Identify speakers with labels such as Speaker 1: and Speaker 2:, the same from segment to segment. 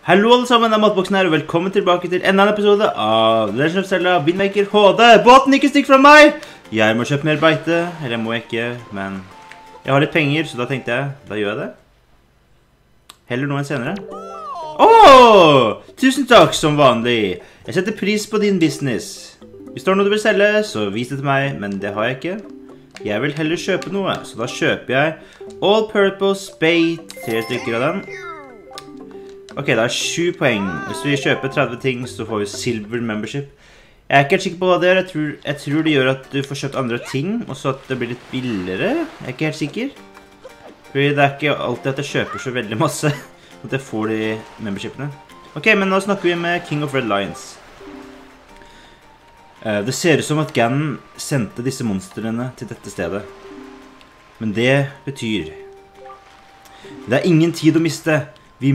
Speaker 1: Hallo alle sammen, det er Matboksen her, og velkommen tilbake til enda en episode av Legend of Zelda Wind Waker HD. Båten, ikke stikk fra meg! Jeg må kjøpe mer beite, eller jeg må ikke, men jeg har litt penger, så da tenkte jeg, da gjør jeg det. Heller noe enn senere. Tusen takk som vanlig. Jeg setter pris på din business. Hvis det er noe du vil selge, så vis det til meg, men det har jeg ikke. Jeg vil heller kjøpe noe, så da kjøper jeg All Purpose Bait, 3 stykker av den. Ok, det er 7 poeng. Hvis vi kjøper 30 ting, så får vi Silver Membership. Jeg er ikke helt sikker på hva det gjør. Jeg tror det gjør at du får kjøpt andre ting, og så at det blir litt billigere. Jeg er ikke helt sikker. Fordi det er ikke alltid at jeg kjøper så veldig masse, at jeg får de membershipene. Ok, men nå snakker vi med King of Red Lions. Det ser ut som at Ganon sendte disse monstrene til dette stedet. Men det betyr det er ingen tid å miste. Vi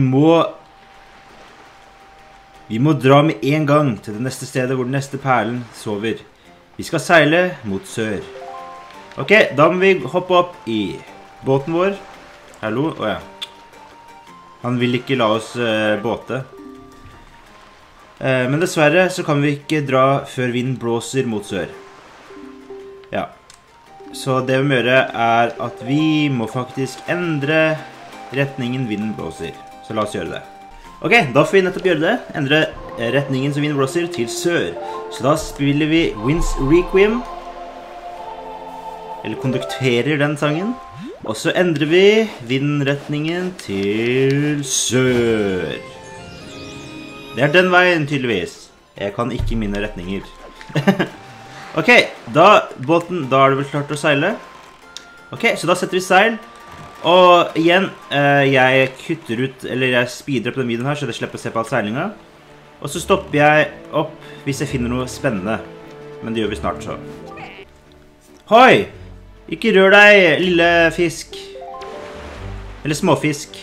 Speaker 1: må dra med en gang til det neste stedet hvor den neste perlen sover. Vi skal seile mot sør. Ok, da må vi hoppe opp i båten vår. Hallo? Åja. Han vil ikke la oss båte. Men dessverre så kan vi ikke dra før vinden blåser mot sør. Ja. Så det vi må gjøre er at vi må faktisk endre retningen vinden blåser. Så la oss gjøre det. Ok, da får vi nettopp gjøre det. Endre retningen som vinden blåser til sør. Så da spiller vi Winds Requiem. Eller kondukterer den sangen. Og så endrer vi vindretningen til sør. Det er den veien, tydeligvis. Jeg kan ikke mine retninger. Ok, da er det vel klart å seile. Ok, så da setter vi seil. Og igjen, jeg kutter ut, eller jeg speeder opp den videoen her, så jeg slipper å se på all seilinga. Og så stopper jeg opp hvis jeg finner noe spennende. Men det gjør vi snart, så. Hoi! Ikke rør deg, lille fisk. Eller småfisk.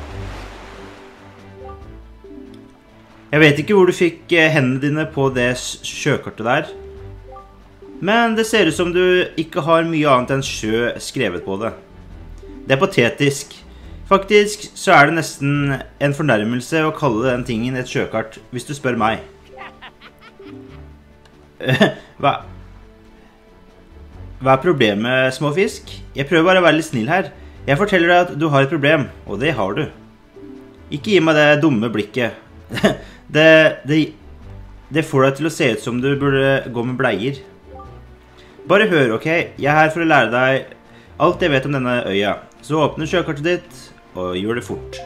Speaker 1: Jeg vet ikke hvor du fikk hendene dine på det sjøkartet der. Men det ser ut som du ikke har mye annet enn sjø skrevet på det. Det er patetisk. Faktisk så er det nesten en fornærmelse å kalle den tingen et sjøkart, hvis du spør meg. Hva er problemet, småfisk? Jeg prøver bare å være litt snill her. Jeg forteller deg at du har et problem, og det har du. Ikke gi meg det dumme blikket. Det får deg til å se ut som du burde gå med bleier. Bare hør, ok? Jeg er her for å lære deg alt jeg vet om denne øya. Så åpne sjøkartet ditt, og gjør det fort.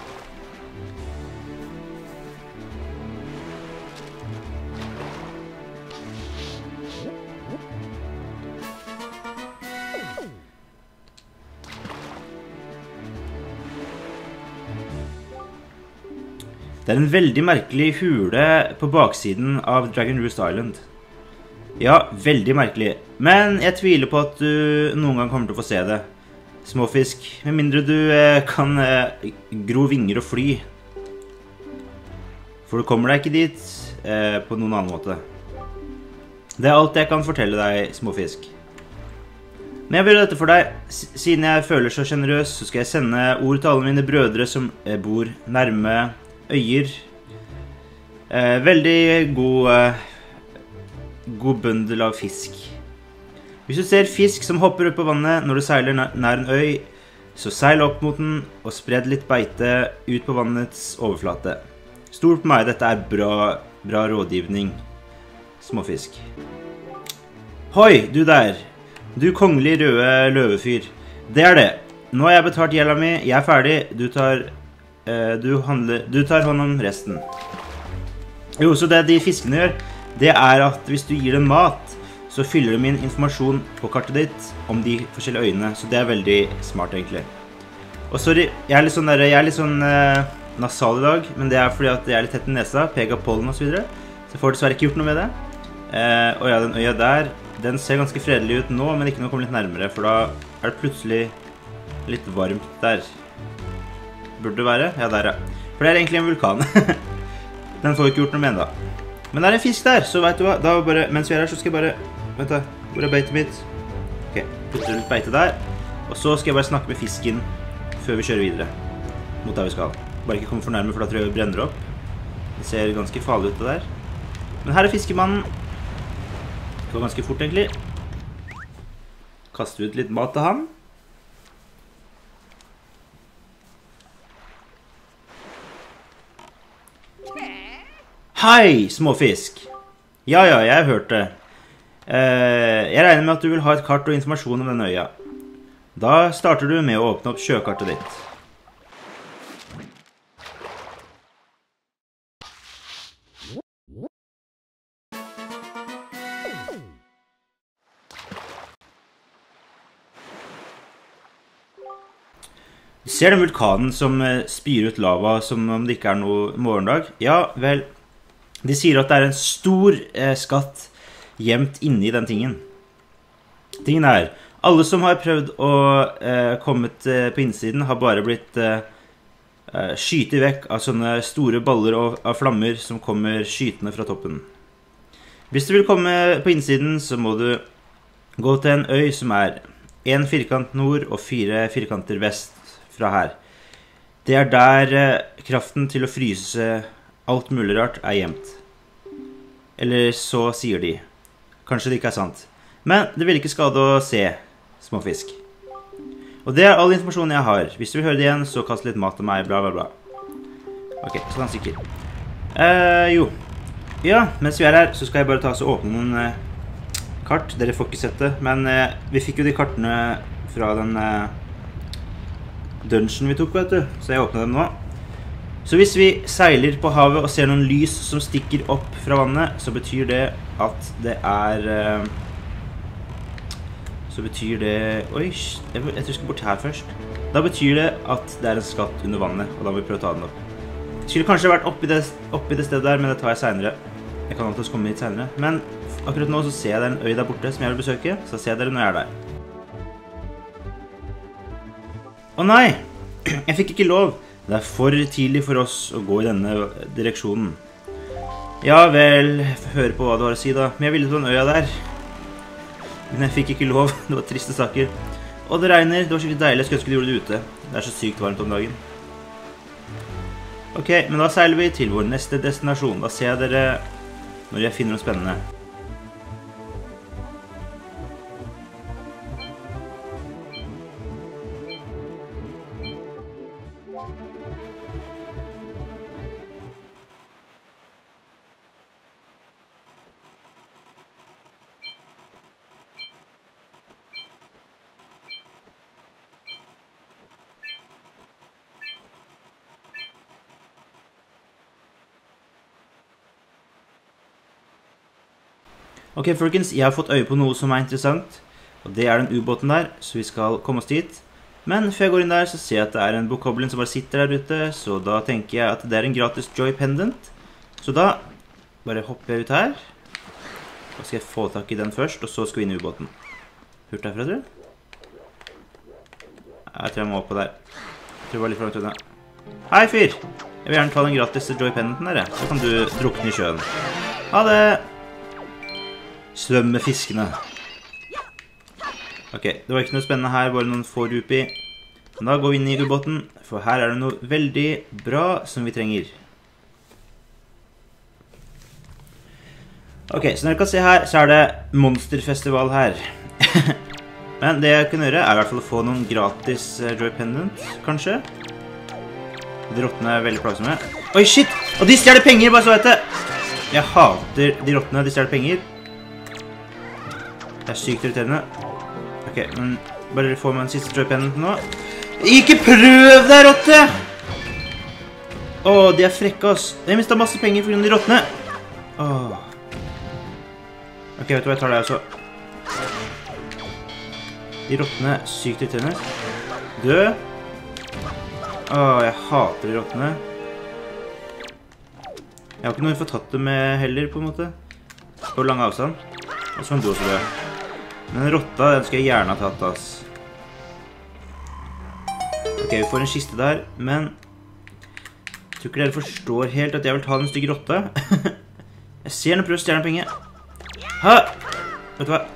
Speaker 1: Det er en veldig merkelig hule på baksiden av Dragon Roost Island. Ja, veldig merkelig. Men jeg tviler på at du noen gang kommer til å få se det. Småfisk, med mindre du kan gro vinger og fly. For du kommer deg ikke dit på noen annen måte. Det er alt jeg kan fortelle deg, småfisk. Men jeg vil gjøre dette for deg. Siden jeg føler så generøs, så skal jeg sende ord til alle mine brødre som bor nærme øyer. Veldig god bøndel av fisk. Hvis du ser fisk som hopper upp på vannet når du seiler nær en øy, så seil opp mot den og spred litt beite ut på vannets overflate. Stol på meg, dette er bra rådgivning, småfisk. Hoi, du der. Du kongelig røde løvefyr. Det er det. Nå har jeg betalt gjelda mi, jeg er ferdig. Du tar hånd om resten. Jo, så det de fiskene gjør, det er at hvis du gir dem mat, så fyller de inn informasjon på kartet ditt om de forskjellige øyene, så det er veldig smart egentlig. Og sorry, jeg er litt sånn nasal i dag, men det er fordi at jeg er litt tett i nesa, peg av pollen og så videre, så jeg får dessverre ikke gjort noe med det. Og ja, den øya der, den ser ganske fredelig ut nå, men ikke når jeg kommer litt nærmere, for da er det plutselig litt varmt der. Burde det være? Ja, der ja. For det er egentlig en vulkan. Den får vi ikke gjort noe med enda. Men det er en fisk der, så vet du hva, da bare, mens vi er her så skal jeg bare, vent da, hvor er beitet mitt? Ok, putter litt beite der, og så skal jeg bare snakke med fisken før vi kjører videre mot der vi skal. Bare ikke komme for nærme, for da tror jeg vi brenner opp. Det ser ganske farlig ut det der. Men her er fiskemannen. Det går ganske fort egentlig. Kaster ut litt mat til han. Hei, småfisk. Ja, jeg har hørt det. Jeg regner med at du vil ha et kart og informasjon om denne øya. Da starter du med å åpne opp sjøkartet ditt. Du ser den vulkanen som spyr ut lava som om det ikke er noe morgendag? Ja, vel, de sier at det er en stor skatt gjemt inni den tingen. Tingen er, alle som har prøvd å kommet på innsiden har bare blitt skytet vekk av sånne store baller av flammer som kommer skytende fra toppen. Hvis du vil komme på innsiden, så må du gå til en øy som er 1 firkant nord og 4 firkanter vest fra her. Det er der kraften til å fryse alt mulig rart er gjemt. Eller så sier de. Kanskje det ikke er sant. Men det vil ikke skade å se, småfisk. Og det er all informasjonen jeg har. Hvis du vil høre det igjen, så kast litt mat til meg, bla bla bla. Ok, så han sikker. Jo. Ja, mens vi er her, så skal jeg bare ta og åpne noen kart. Dere får ikke sett det, men vi fikk jo de kartene fra den dungeon vi tok, vet du. Så jeg åpner dem nå. Så hvis vi seiler på havet og ser noen lys som stikker opp fra vannet, så betyr det at det er... Oi, jeg tror jeg skal bort her først. Da betyr det at det er en skatt under vannet, og da må vi prøve å ta den opp. Jeg skulle kanskje vært oppi det stedet der, men det tar jeg senere. Jeg kan alltid komme hit senere. Men akkurat nå så ser jeg det er en øy der borte som jeg vil besøke, så ser dere når jeg er der. Å nei! Jeg fikk ikke lov. Det er for tidlig for oss å gå i denne direksjonen. Ja vel, jeg får høre på hva du har å si da. Men jeg ville på den øya der. Men jeg fikk ikke lov. Det var triste saker. Og det regner. Det var skikkelig deilig. Jeg skulle ønske du gjorde det ute. Det er så sykt varmt om dagen. Ok, men da seiler vi til vår neste destinasjon. Da ser jeg dere når jeg finner noe spennende. Ok, folkens, jeg har fått øye på noe som er interessant, og det er den ubåten der, så vi skal komme oss dit. Men før jeg går inn der, så ser jeg at det er en bokoblin som bare sitter der ute, så da tenker jeg at det er en gratis Joy Pendant. Så da bare hopper jeg ut her. Da skal jeg få tak i den først, og så skal vi inn i ubåten. Hurt derfra, tror du? Jeg tror jeg må opp på der. Jeg tror det var litt for langt unna. Hei, fyr! Jeg vil gjerne ta den gratis Joy Pendanten der, så kan du drukne i sjøen. Ha det! Svømme fiskene. Ok, det var ikke noe spennende her, bare noen få rupi. Men da går vi inn i ubåten, for her er det noe veldig bra som vi trenger. Ok, så når dere kan se her, så er det monsterfestival her. Men det jeg kan gjøre er i hvert fall å få noen gratis Joy Pendant, kanskje. De rottene er veldig plagsomme. Oi, shit! Og de stjeler penger, bare så vet jeg! Jeg hater de rottene, de stjeler penger. Det er sykt irriterende. Ok, men bare få meg en siste Joy Pendant nå. Ikke prøv deg, rotte! Åh, de er frekke, ass. Jeg mistet masse penger for grunn av de rottene. Åh. Ok, vet du hva, jeg tar det altså. De rottene er sykt irriterende. Dø. Åh, jeg hater de rottene. Jeg har ikke noe for tatt det med heller, på en måte. På lang avstand. Og så kan du også dø. Men rotta, den skal jeg gjerne ha tatt, ass. Ok, vi får en kiste der, men jeg tror ikke dere forstår helt at jeg vil ta den stygge rotta. Jeg ser den prøver å stjerne en penge. Ha! Vet du hva?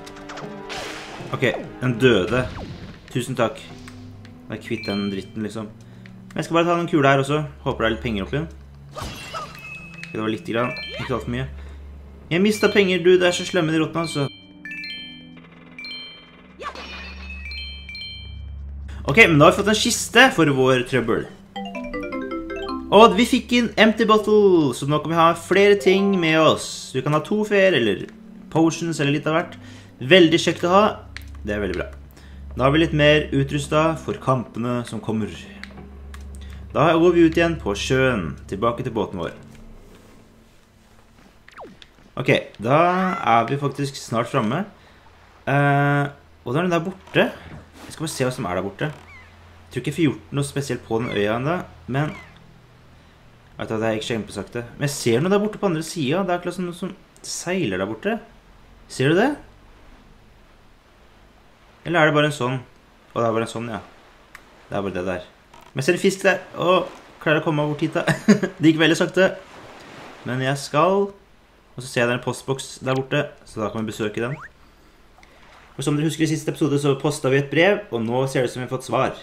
Speaker 1: Ok, den døde. Tusen takk. Jeg kvitt den dritten, liksom. Jeg skal bare ta noen kuler her også. Håper det er litt penger oppi. Det var litt grann, ikke alt for mye. Jeg mistet penger, du. Det er så slemme de rottene, altså. Ok, men da har vi fått en kiste for vår trøbbel. Og vi fikk inn empty bottle, så nå kan vi ha flere ting med oss. Vi kan ha 2 fer, eller potions, eller litt av hvert. Veldig kjekt å ha. Det er veldig bra. Da har vi litt mer utrustet for kampene som kommer. Da går vi ut igjen på sjøen, tilbake til båten vår. Ok, da er vi faktisk snart fremme. Og da er den der borte. Jeg skal bare se hva som er der borte. Jeg tror ikke jeg får gjort noe spesielt på den øya enda, men jeg vet at det er ikke kjempesakte. Men jeg ser noe der borte på andre siden. Det er akkurat som noe som seiler der borte. Ser du det? Eller er det bare en sånn? Å, det er bare en sånn, ja. Det er bare det der. Men jeg ser en fisk der. Å, klarer jeg å komme meg bort hit da? Det gikk veldig sakte. Men jeg skal... Og så ser jeg det er en postboks der borte, så da kan vi besøke den. Og som dere husker i siste episode så postet vi et brev, og nå ser det ut som vi har fått svar.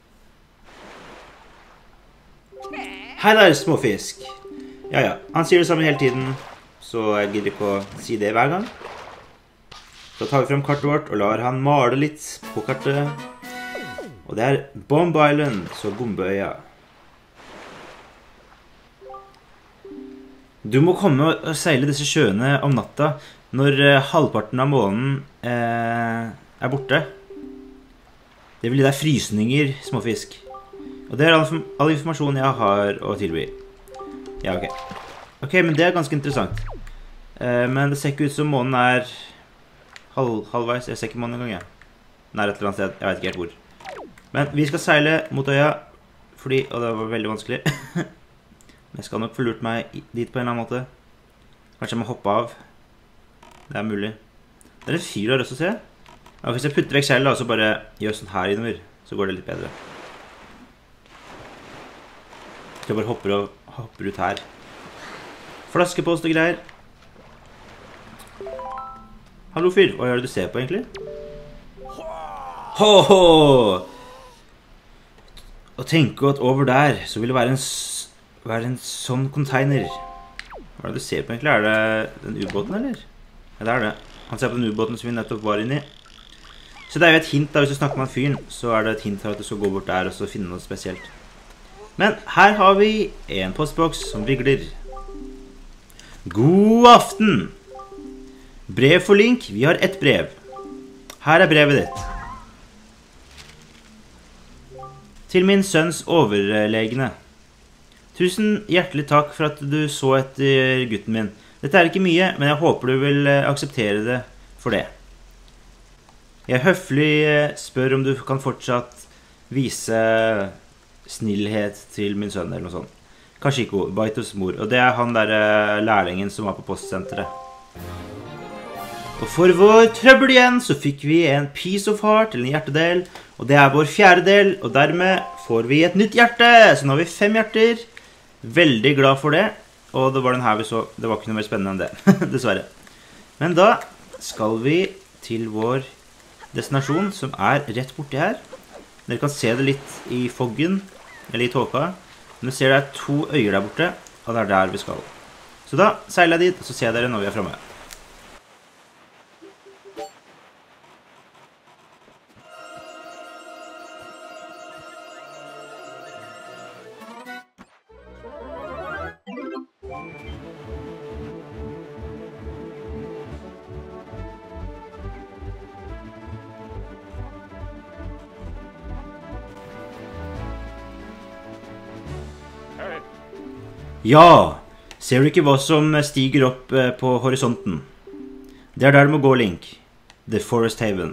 Speaker 1: Hei der, småfisk. Ja, han sier det samme hele tiden, så jeg gidder ikke å si det hver gang. Så tar vi frem kartet vårt og lar han male litt på kartet. Og det er Bomb Island, så Bombeøya. Du må komme og seile disse sjøene om natta når halvparten av månen er borte. Det vil gi deg frysninger, småfisk. Og det er all informasjon jeg har å tilby. Ja, ok. Ok, men det er ganske interessant. Men det ser ikke ut som månen er halvveis. Jeg ser ikke månen en gang, jeg. Den er et eller annet sted. Jeg vet ikke helt hvor. Men vi skal seile mot øya, fordi, og det var veldig vanskelig. Men jeg skal nok få lurt meg dit på en eller annen måte. Kanskje jeg må hoppe av. Det er mulig. Det er en fyr der også, se. Ja, hvis jeg putter vekk seilet og så bare gjør sånn her innover, så går det litt bedre. Jeg bare hopper ut her. Flaskepost og greier. Hallo fyr, hva er det du ser på egentlig? Ho-ho! Og tenke at over der så vil det være en sånn container. Hva er det du ser på egentlig? Er det den ubåten, eller? Ja, det er det. Han ser på den ubåten som vi nettopp var inne i. Så det er jo et hint da, hvis du snakker med en fyren, så er det et hint for at du skal gå bort der og så finne noe spesielt. Men her har vi en postboks som vigler. God aften! Brev for Link. Vi har ett brev. Her er brevet ditt. Til min sønns overlegne. Tusen hjertelig takk for at du så etter gutten min. Dette er ikke mye, men jeg håper du vil akseptere det for det. Jeg høflig spør om du kan fortsatt vise snillhet til min sønn, eller noe sånt. Kashiko, Baitos mor, og det er han der lærlingen som var på postsenteret. Og for vår trøbbel igjen så fikk vi en piece of heart, eller en hjertedel, og det er vår 4. del, og dermed får vi et nytt hjerte, så nå har vi 5 hjerter. Veldig glad for det, og det var den her vi så, det var ikke noe mer spennende enn det, dessverre. Men da skal vi til vår destinasjon, som er rett borti her. Dere kan se det litt i foggen, eller i tåka. Men du ser det er 2 øyer der borte, og det er der vi skal. Så da seiler jeg dit, og så ser dere når vi er fremme. Ja, ser du ikke hva som stiger opp på horisonten? Det er der du må gå, Link. The Forest Haven.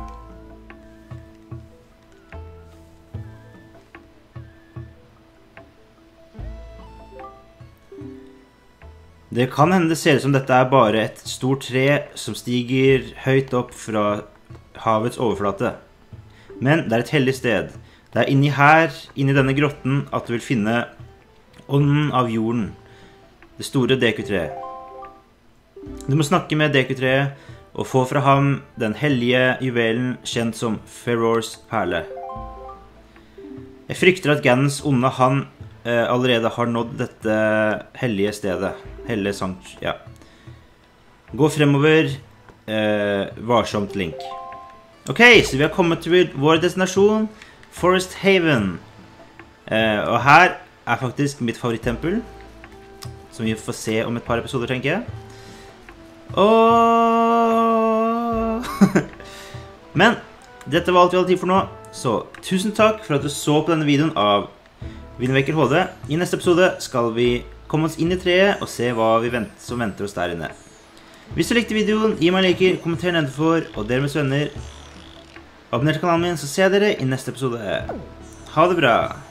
Speaker 1: Det kan hende det ser ut som dette er bare et stort tre som stiger høyt opp fra havets overflate. Men det er et hellig sted. Det er inni her, inni denne grotten, at du vil finne ånden av jorden, det store Deku-treet. Du må snakke med Deku-treet og få fra ham den hellige juvelen kjent som Ferrors perle. Jeg frykter at Ganons onde han allerede har nådd dette hellige stedet. Hellige sankt, ja. Gå fremover, varsomt Link. Ok, så vi har kommet til vår destinasjon, Forest Haven. Og her er faktisk mitt favorittempel, som vi får se om et par episoder, tenker jeg. Men dette var alt vi hadde tid for nå, så tusen takk for at du så på denne videoen av Wind Waker HD. I neste episode skal vi komme oss inn i treet og se hva som venter oss der inne. Hvis du likte videoen, gi meg en like, kommenter nedenfor, og dere med venner, abonner til kanalen min, så ser jeg dere i neste episode. Ha det bra!